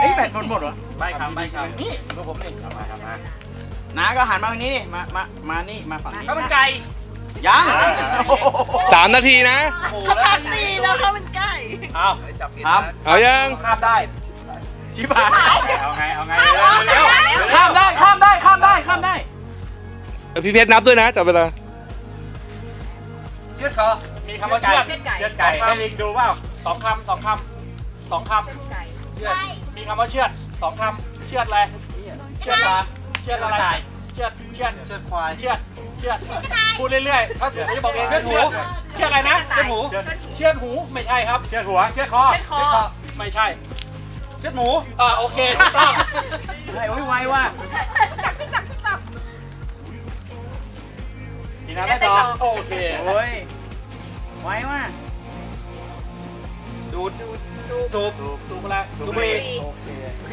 เฮ้ยแบตหมดวะใบคำนี่ตัวผมเองมาน้าก็หันมาทางนี้นี่มานี่มาฝั่งนี้ข้าวมันไก่ยัง 3 นาทีนะตีแล้วเขาเป็นไก่เอาครับเอายังข้ามได้ชิบหายเอาไงเร็วข้ามได้พี่เพชรนับด้วยนะจับเวลาเชือดเขามีคำว่าเชือดไก่ให้ลิงดูว่า2 คำมีคำว่าเชือด2 คำเชือดอะไรเชือดปลาเชือดอะไรเชือดควายเชือดพูดเรื่อยๆเขาจะบอกเองเชือดอะไรนะเชือดหูไม่ใช่ครับเชือดหัวเชือดคอไม่ใช่เชือดหมูโอเคถูกต้องไวว่ากินน้ำได้ต่อโอเคโอ้ยไวว่าสูบอะไรสูบบุหรี่โอเค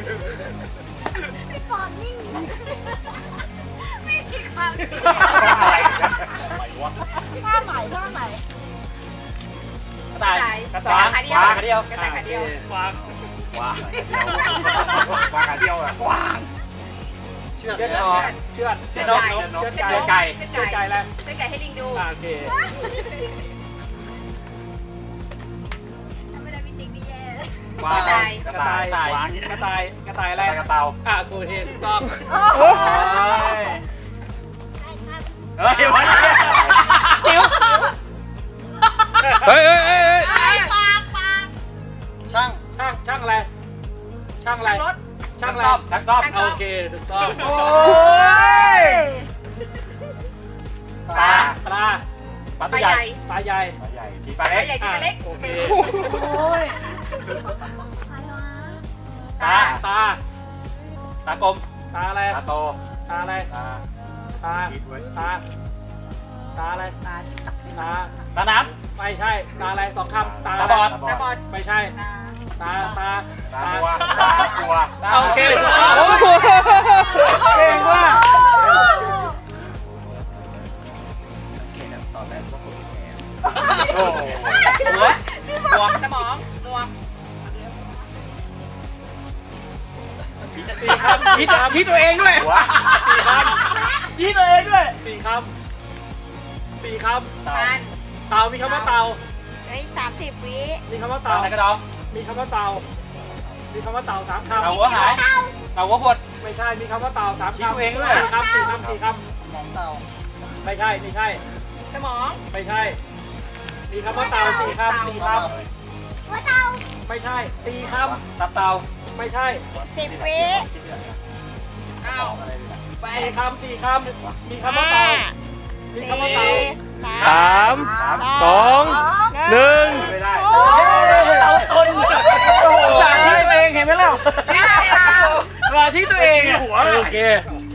พี่ฟอนนิ่งไม่คิดความผ้าไหมกระต่ายขาเดียวขาเดียววางขาเดียวอะวางเชือดนกเชือดไก่แล้วเชือดไก่ให้ลิงดูโอเคไม่ได้พี่ติ๊กนี่แย่กระต่ายอะไรกระเต่ากูเห็นถูกต้องเฮ้ยช่างอะไรช่างซ่อมโอเคถูกต้องโอ้ยปลาตัวใหญ่สีปลาเล็กโอเคตากลมตาอะไรตาโตตาอะไรตาอะไรตาน้ำไม่ใช่ตาอะไร2 คำตาบอดไม่ใช่ตาตัวโอเคเก่งว่ะตอนแรกว่าคนแก่หัวสมองงวง 4 คำชี้ตัวเองด้วย 4 คำชี้ตัวเองด้วย 4 คำเต่ามีคำว่าเต่า 30 วิมีคำว่าเต่าอะไรกระดองมีคำว่าเต่า3 คำเต่าหัวหายเต่าหัวหดไม่ใช่มีคำว่าเต่า3 คำเองด้วย 4 คำเต่าไม่ใช่สมองไม่ใช่มีคำว่าเต่า4 คำหัวเต่าไม่ใช่4 คำตับเต่าไม่ใช่ 10 วิ 4 คำมีคำว่าเต่ามีคำว่าเต่า 3 2 1 ไม่ได้เราคนสาธิตตัวเองเห็นไหมล่ะสาธิตตัวเองหัวโอเค